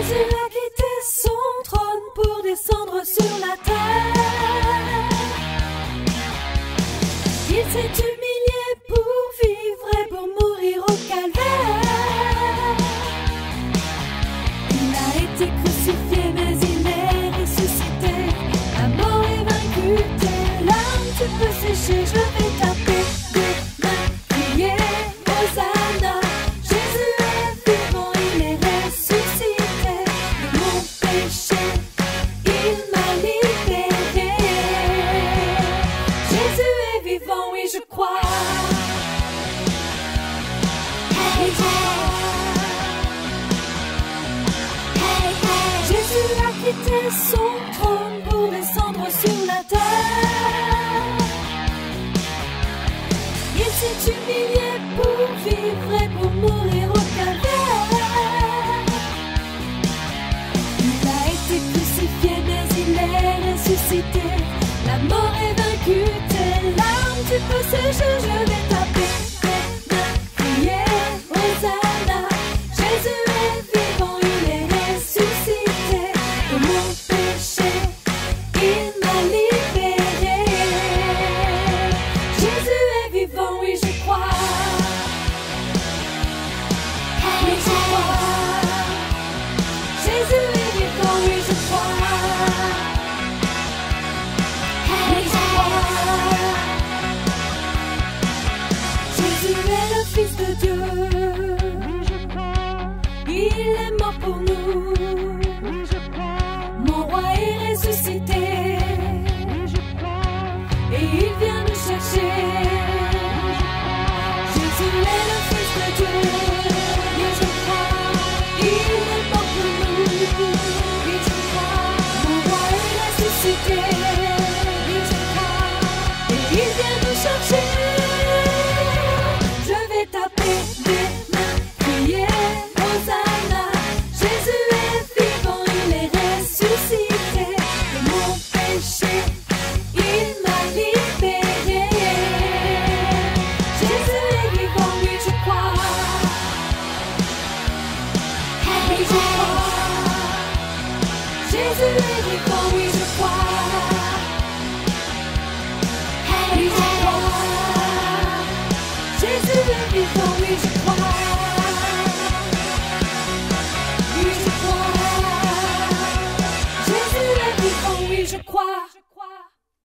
Jésus a quitté son trône pour descendre sur la terre. Il s'est humilié pour vivre et pour mourir au calvaire. Il a été crucifié mais il est ressuscité. La mort est vaincue, tes larmes tu peux sécher. Je vais taper des mains, crier Hosanna. Jésus est vivant, il est ressuscité. De mon péché, il m'a libéré. Jésus est vivant, oui je crois. Hey, hey. Jésus a quitté son trône pour descendre sur la terre. Il s'est humilié pour vivre et pour mourir au calvaire. Il a été crucifié mais il est ressuscité. La mort est vaincue, tes larmes tu peux sécher. Je vais taper des mains, crier Hosanna. Jésus est vivant, il est ressuscité. De mon péché, il m'a libéré. Jésus est vivant, oui je crois. Oui je crois. Jésus est vivant, oui je crois. Oui je crois. Jésus est le Fils de Dieu. Il est mort pour nous. Mon roi est ressuscité. Et il vient nous chercher. Jésus est le Fils de Dieu. Oui je crois. Il est mort pour nous. Oui je crois. Mon roi est ressuscité. Oui je crois. Et il vient nous chercher. Je vais taper des mains, crier Hosanna. Jésus est vivant, il est ressuscité. De mon péché, il m'a libéré. Jésus est vivant, oui je crois. Oui je crois. Jésus est vivant, oui je crois. Oui je crois. Jésus est vivant, oui je crois. Oui je crois. Jésus est vivant, oui je crois.